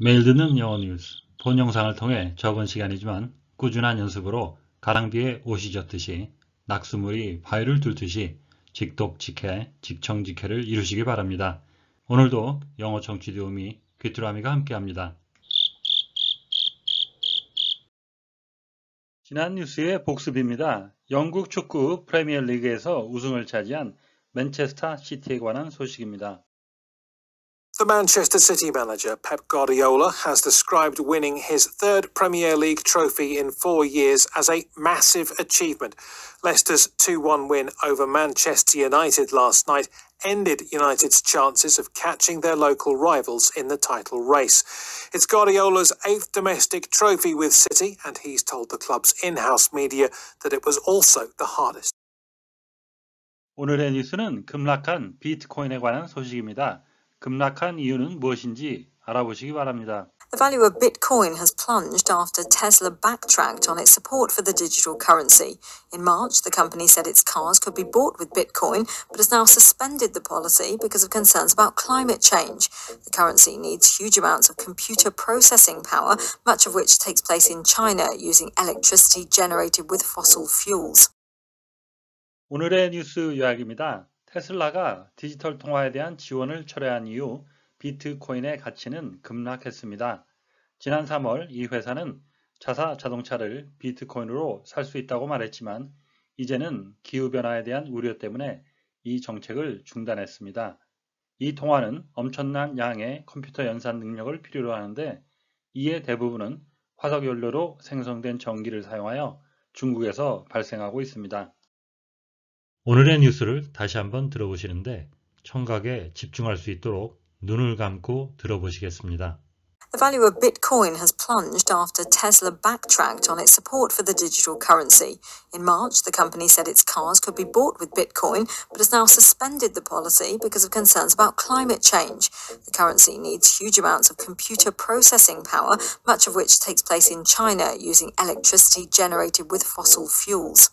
매일 듣는 영어 뉴스, 본 영상을 통해 적은 시간이지만 꾸준한 연습으로 가랑비에 옷이 젖듯이 낙수물이 바위를 뚫듯이 직독직해, 직청직해를 이루시기 바랍니다. 오늘도 영어 청취 도우미 귀뚜라미가 함께합니다. 지난 뉴스의 복습입니다. 영국 축구 프리미어리그에서 우승을 차지한 맨체스터 시티에 관한 소식입니다. The Manchester City manager Pep Guardiola has described winning his third Premier League trophy in 4 years as a massive achievement. Leicester's 2-1 win over Manchester United last night ended United's chances of catching their local rivals in the title race. It's Guardiola's 8th domestic trophy with City, and he's told the club's in-house media that it was also the hardest. 오늘의 뉴스는 급락한 비트코인에 관한 소식입니다. 급락한 이유는 무엇인지 알아보시기 바랍니다. The value of Bitcoin has plunged after Tesla backtracked on its support for the digital currency. In March, the company said its cars could be bought with Bitcoin, but has now suspended the policy because of concerns about climate change. The currency needs huge amounts of computer processing power, much of which takes place in China using electricity generated with fossil fuels. 오늘의 뉴스 요약입니다. 테슬라가 디지털 통화에 대한 지원을 철회한 이후 비트코인의 가치는 급락했습니다. 지난 3월 이 회사는 자사 자동차를 비트코인으로 살 수 있다고 말했지만 이제는 기후변화에 대한 우려 때문에 이 정책을 중단했습니다. 이 통화는 엄청난 양의 컴퓨터 연산 능력을 필요로 하는데 이의 대부분은 화석연료로 생성된 전기를 사용하여 중국에서 발생하고 있습니다. 오늘의 뉴스를 다시 한번 들어보시는데 청각에 집중할 수 있도록 눈을 감고 들어보시겠습니다. The value of Bitcoin has plunged after Tesla backtracked on its support for the digital currency. In March, the company said its cars could be bought with Bitcoin, but has now suspended the policy because of concerns about climate change. The currency needs huge amounts of computer processing power, much of which takes place in China using electricity generated with fossil fuels.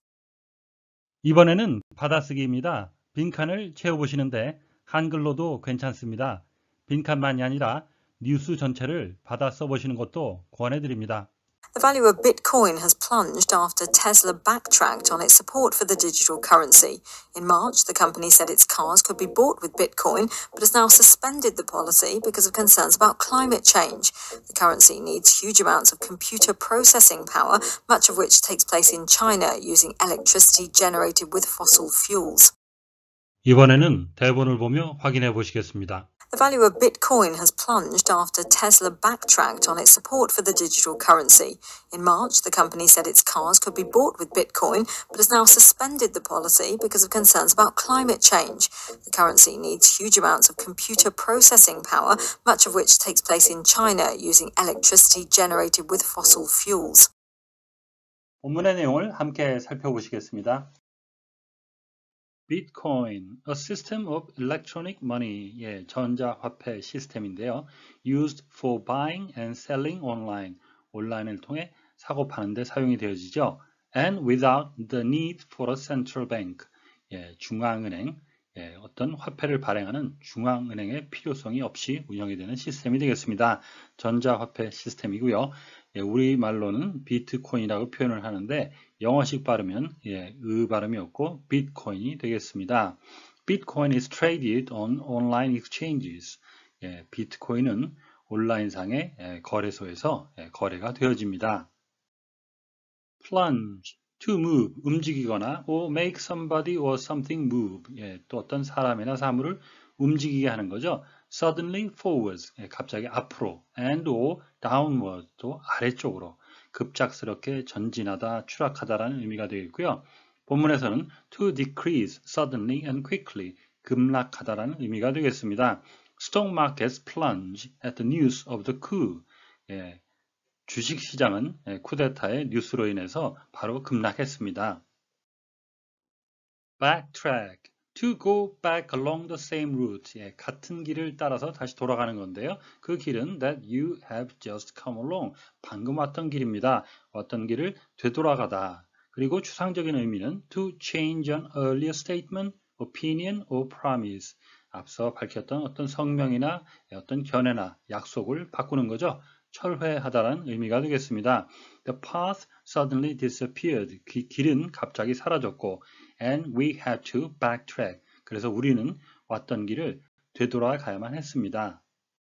이번에는 받아쓰기입니다. 빈칸을 채워보시는데 한글로도 괜찮습니다. 빈칸만이 아니라 뉴스 전체를 받아 써보시는 것도 권해드립니다. The value of Bitcoin has plunged after Tesla backtracked on its support for the digital currency. In March, the company said its cars could be bought with Bitcoin, but has now suspended the policy because of concerns about climate change. The currency needs huge amounts of computer processing power, much of which takes place in China using electricity generated with fossil fuels. 이번에는 대본을 보며 확인해 보시겠습니다. The value of Bitcoin has plunged after Tesla backtracked on its support for the digital currency. In March, the company said its cars could be bought with Bitcoin, but has now suspended the policy because of concerns about climate change. The currency needs huge amounts of computer processing power, much of which takes place in China using electricity generated with fossil fuels. 본문의 내용을 함께 살펴보시겠습니다. Bitcoin, a system of electronic money, 전자화폐 시스템인데요. Used for buying and selling online, 온라인을 통해 사고 파는 데 사용이 되어지죠. And without the need for a central bank, 중앙은행, 어떤 화폐를 발행하는 중앙은행의 필요성이 없이 운영이 되는 시스템이 되겠습니다. 전자화폐 시스템이고요. 우리말로는 비트코인이라고 표현을 하는데 영어식 발음은 의 발음이 없고 비트코인이 되겠습니다. Bitcoin is traded on online exchanges. 비트코인은 온라인상의 거래소에서 거래가 되어집니다. Plunge, to move, 움직이거나 or make somebody or something move. 또 어떤 사람이나 사물을 움직이게 하는 거죠. Suddenly forwards, 갑자기 앞으로, and or downward, 또 아래쪽으로 급작스럽게 전진하다, 추락하다라는 의미가 되겠고요. 본문에서는 to decrease suddenly and quickly, 급락하다라는 의미가 되겠습니다. Stock markets plunge at the news of the coup. 주식시장은 쿠데타의 뉴스로 인해서 바로 급락했습니다. Backtrack, to go back along the same route. 같은 길을 따라서 다시 돌아가는 건데요. 그 길은 that you have just come along. 방금 왔던 길입니다. 왔던 길을 되돌아가다. 그리고 추상적인 의미는 to change an earlier statement, opinion or promise. 앞서 밝혔던 어떤 성명이나 어떤 견해나 약속을 바꾸는 거죠. 철회하다라는 의미가 되겠습니다. The path suddenly disappeared. 길은 갑자기 사라졌고 and we had to backtrack. 그래서 우리는 왔던 길을 되돌아가야만 했습니다.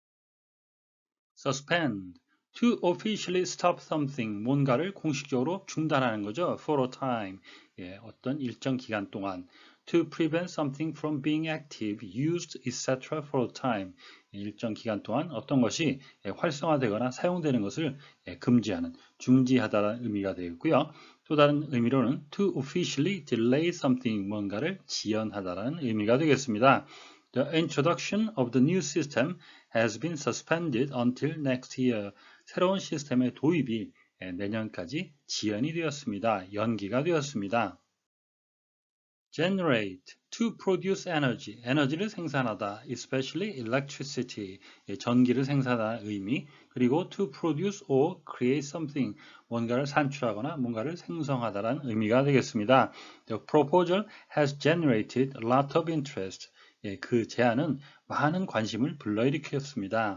Suspend. To officially stop something. 뭔가를 공식적으로 중단하는 거죠. For a time. 어떤 일정 기간 동안. To prevent something from being active, used, etc. for a time. 일정 기간 동안 어떤 것이 활성화되거나 사용되는 것을 금지하는, 중지하다라는 의미가 되겠고요. 또 다른 의미로는 to officially delay something, 뭔가를 지연하다라는 의미가 되겠습니다. The introduction of the new system has been suspended until next year. 새로운 시스템의 도입이 내년까지 지연이 되었습니다. 연기가 되었습니다. Generate, to produce energy, 에너지를 생산하다, especially electricity, 전기를 생산하다는 의미, 그리고 to produce or create something, 뭔가를 산출하거나 뭔가를 생성하다라는 의미가 되겠습니다. The proposal has generated a lot of interest. 그 제안은 많은 관심을 불러일으켰습니다.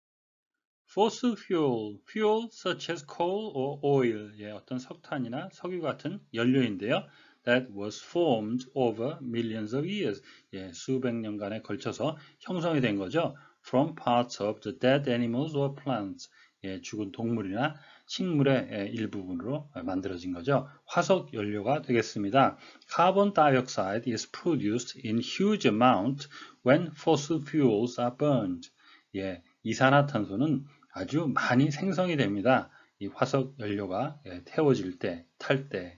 Fossil fuel, fuel such as coal or oil, 어떤 석탄이나 석유 같은 연료인데요. That was formed over millions of years, 수백 년간에 걸쳐서 형성이 된 거죠. From parts of the dead animals or plants, 죽은 동물이나 식물의 일부분으로 만들어진 거죠. 화석 연료가 되겠습니다. Carbon dioxide is produced in huge amount when fossil fuels are burned. 이산화탄소는 아주 많이 생성이 됩니다. 이 화석 연료가 태워질 때, 탈 때.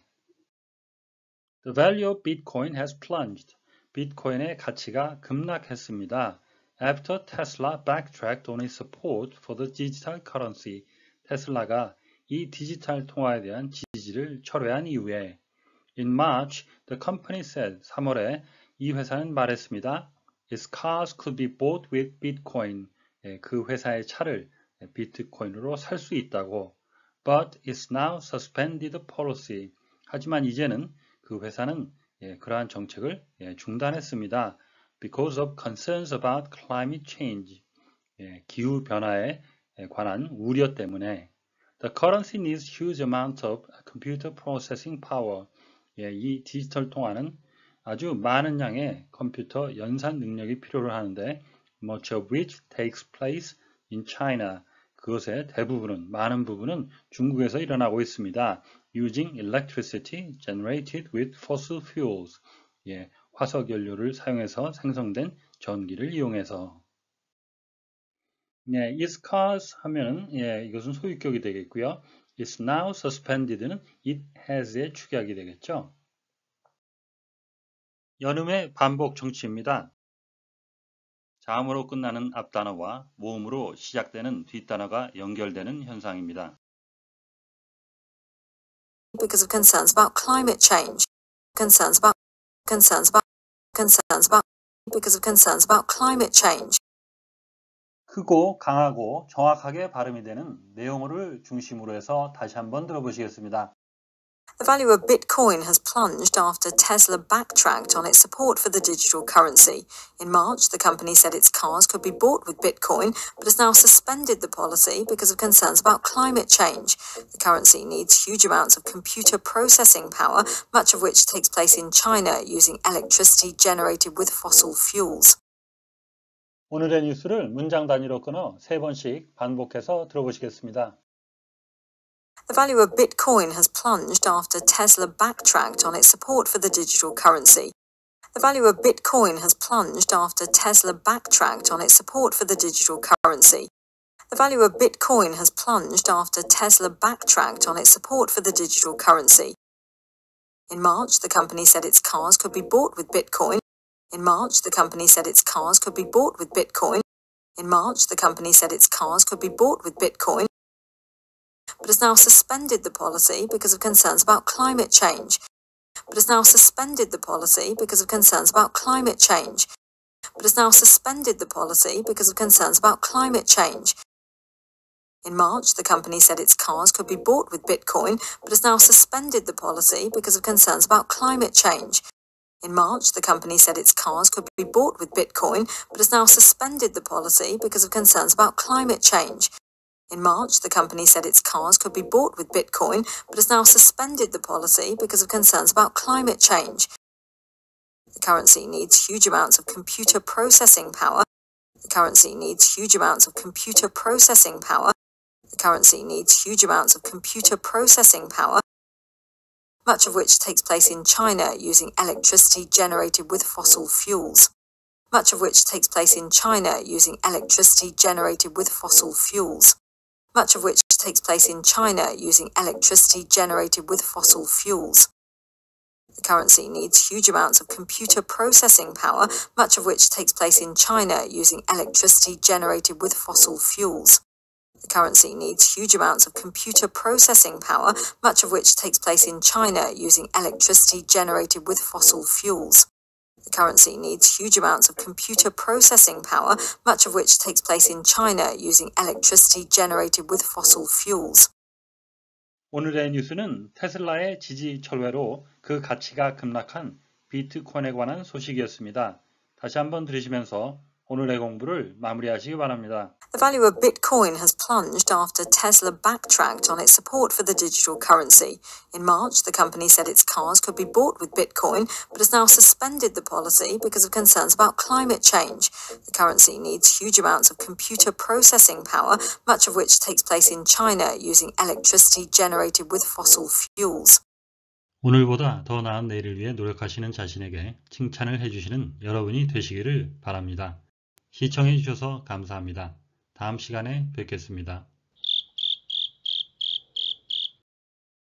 The value of Bitcoin has plunged. 비트코인의 가치가 급락했습니다. After Tesla backtracked on its support for the digital currency. 테슬라가 이 디지털 통화에 대한 지지를 철회한 이후에 In March, the company said, 3월에 이 회사는 말했습니다. Its cars could be bought with Bitcoin. 그 회사의 차를 비트코인으로 살 수 있다고. But it's now suspended the policy. 하지만 이제는 그 회사는 그러한 정책을 중단했습니다. Because of concerns about climate change. 기후 변화에 관한 우려 때문에. The currency needs huge amount of computer processing power. 이 디지털 통화는 아주 많은 양의 컴퓨터 연산 능력이 필요로 하는데 much of which takes place in China. 그것의 대부분은, 많은 부분은 중국에서 일어나고 있습니다. Using electricity generated with fossil fuels. 화석 연료를 사용해서 생성된 전기를 이용해서. its cars 하면은 이것은 소유격이 되겠고요. It's now suspended는 it has의 축약이 되겠죠. 연음의 반복 정치입니다. 자음으로 끝나는 앞단어와 모음으로 시작되는 뒷단어가 연결되는 현상입니다. Because of concerns about climate change. Because of concerns about climate change. 크고 강하고 정확하게 발음이 되는 내용어를 중심으로 해서 다시 한번 들어보시겠습니다. The value of Bitcoin has plunged after Tesla backtracked on its support for the digital currency. In March, the company said its cars could be bought with Bitcoin, but has now suspended the policy because of concerns about climate change. The currency needs huge amounts of computer processing power, much of which takes place in China using electricity generated with fossil fuels. 오늘의 뉴스를 문장 단위로 끊어 3번씩 반복해서 들어보시겠습니다. The value of Bitcoin has plunged after Tesla backtracked on its support for the digital currency. The value of Bitcoin has plunged after Tesla backtracked on its support for the digital currency. The value of Bitcoin has plunged after Tesla backtracked on its support for the digital currency. In March, the company said its cars could be bought with Bitcoin. In March, the company said its cars could be bought with Bitcoin. In March, the company said its cars could be bought with Bitcoin, but has now suspended the policy because of concerns about climate change. But has now suspended the policy because of concerns about climate change. But has now suspended the policy because of concerns about climate change. In March, the company said its cars could be bought with Bitcoin, but has now suspended the policy because of concerns about climate change. In March, the company said its cars could be bought with Bitcoin, but has now suspended the policy because of concerns about climate change. In March, the company said its cars could be bought with Bitcoin, but has now suspended the policy because of concerns about climate change. The currency needs huge amounts of computer processing power. The currency needs huge amounts of computer processing power. The currency needs huge amounts of computer processing power, much of which takes place in China using electricity generated with fossil fuels. Much of which takes place in China using electricity generated with fossil fuels. Much of which takes place in China using electricity generated with fossil fuels. The currency needs huge amounts of computer processing power, much of which takes place in China using electricity generated with fossil fuels. The currency needs huge amounts of computer processing power, much of which takes place in China using electricity generated with fossil fuels. The currency needs huge amounts of computer processing power, much of which takes place in China using electricity generated with fossil fuels. 오늘의 뉴스는 테슬라의 지지 철회로 그 가치가 급락한 비트코인에 관한 소식이었습니다. 다시 한번 들으시면서 오늘의 공부를 마무리하시기 바랍니다. The value of Bitcoin has plunged after Tesla backtracked on its support for the digital currency. In March, the company said its cars could be bought with Bitcoin, but has now suspended the policy because of concerns about climate change. The currency needs huge amounts of computer processing power, much of which takes place in China using electricity generated with fossil fuels. 오늘보다 더 나은 내일을 위해 노력하시는 자신에게 칭찬을 해주시는 여러분이 되시기를 바랍니다. 시청해 주셔서 감사합니다. 다음 시간에 뵙겠습니다.